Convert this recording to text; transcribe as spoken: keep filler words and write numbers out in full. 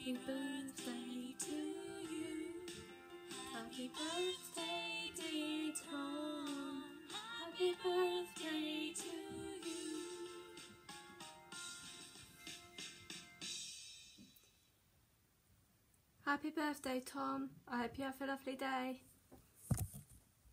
Happy birthday to you. Happy birthday, dear Tom. Happy birthday to you. Happy birthday, Tom. I hope you have a lovely day.